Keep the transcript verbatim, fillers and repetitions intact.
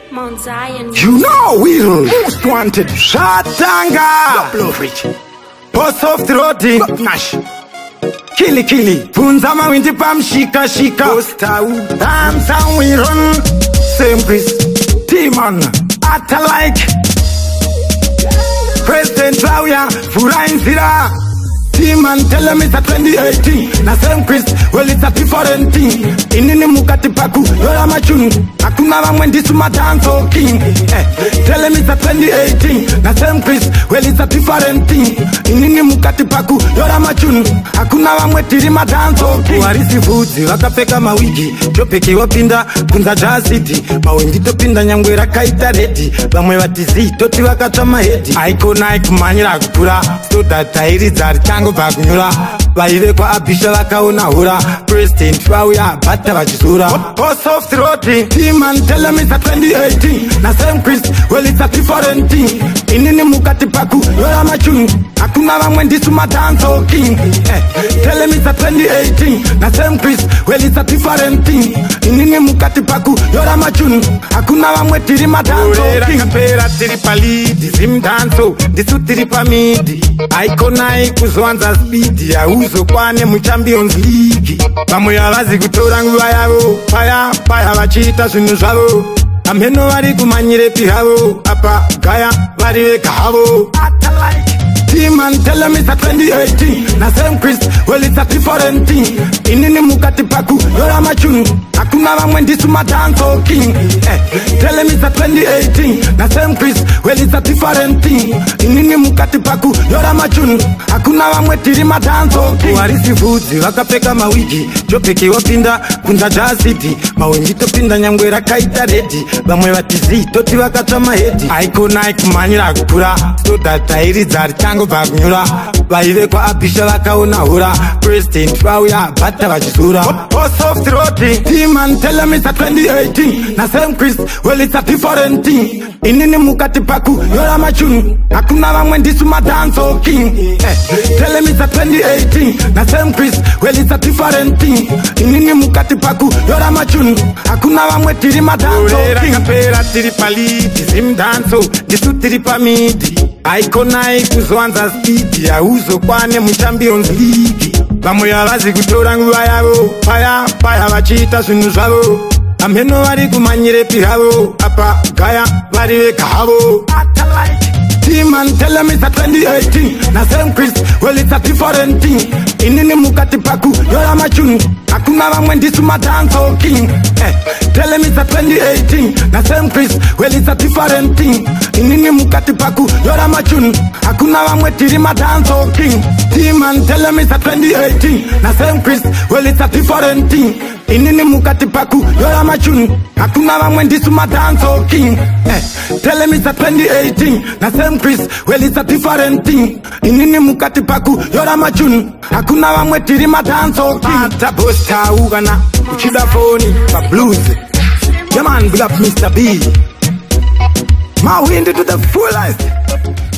Mount Zion. You know we most wanted. Shatanga. Post of throaty. Nash. Killy killy. Punza ma winti pam shika shika. Posta u. Dance and we run. Same Chris. T-Man. Atta like. President Zawia. Fura in Zira. T-Man tell them it's a twenty eighteen. Na same Chris, well it's a different thing. Inini mukati paku, yola machun. Akuna wamwendi suma dancehall king. Eh, tell them it's a twenty eighteen. Na same Chris, well it's a different thing. Inini mukati paku, yola machun. Akuna wamwendi rima dancehall king. Warisi fuzi, wakapeka mawigi. Chopeki wapinda, kunza jazz city. Mawendi topinda nyangwera kaita redi. Bamwe watizi, toti wakachama hedi. Aiko naik manyira kupura. So that tairi zari tango bakunyura. Baile kwa abisha wakaona hura. President wawia bata wajisura. Post of throaty. T-Man tell them it's a twenty eighteen. Na same Chris, well it's a different thing. Inini mukati paku, yola machun. Akuna wamwendi suma dancehall king. Eh, tell them it's a twenty eighteen. Na same Chris, well it's a different thing. Inini mukati paku, yola machun. Akuna wamwendi rima dancehall king. Kapera tiripali, dizim danso, disu tiripamidi. Aikonai kuzwanza speed ya uzo kwane mu Champions League. Bamwe yabazi gutora nguba yabo, paya paya bachita zinu zabo. Ameno bari kumanyire pihabo, apa gaya bari bekahabo. T-Man tell them it's a twenty eighteen. Na same Chris, well it's a different thing. Inini mukati paku, yola machun. Akuna wamwendi suma dancehall king. Eh, tell them it's a twenty eighteen. Na same Chris, well it's a different thing. Inini mukati paku, yola machun. Akuna wamwendi rima dancehall king. Warisi fuzi, wakapeka mawigi. Chopeki wapinda, kunza jazz city. Mawendi topinda nyangwera kaita redi. Bamwe watizi, toti wakachama hedi. Aiko naik manyira kupura. So that tairi zari tango bakunyura. Baile kwa abisha wakaona hura. President wawia bata wajisura. Post of throaty. T-Man tell them it's a twenty eighteen. Na same Chris, well it's a different thing. Inini mukati paku, yola machun. Akuna wamwendi suma dancehall king. Eh, tell them it's a twenty eighteen. Na same Chris, well it's a different thing. Inini mukati paku, yola machun. Akuna wamwendi rima dancehall king. Kapera tiripali, dizim danso, disu tiripamidi. Aikonai kuzwanza speed ya uzo kwane mu Champions League. Bamwe yabazi gutora nguba yabo, paya paya bachita zinu zabo. Ameno bari kumanyire pihabo, apa gaya bari bekahabo. T-Man tell them it's a twenty eighteen. Na same Chris, well it's a different thing. Inini mukati paku, yola machun. Akuna wamwendi suma dancehall king. Eh, tell them it's a twenty eighteen. Na same Chris, well it's a different thing. Inini mukati paku, yola machun. Akuna wamwendi rima dancehall king. T-Man tell them it's a twenty eighteen. Na same Chris, well it's a different thing. Inini mukati paku, yola machun. Akuna wamwendi suma dancehall king. Eh, tell them it's a twenty eighteen. Na same Chris, well it's a different thing. Inini mukati paku, yola machun. Akuna wamwendi rima dancehall king. Ata posta ugana, uchida phone, pa blues. Yeah man, big up Mister B. My Hwindi to the fullest.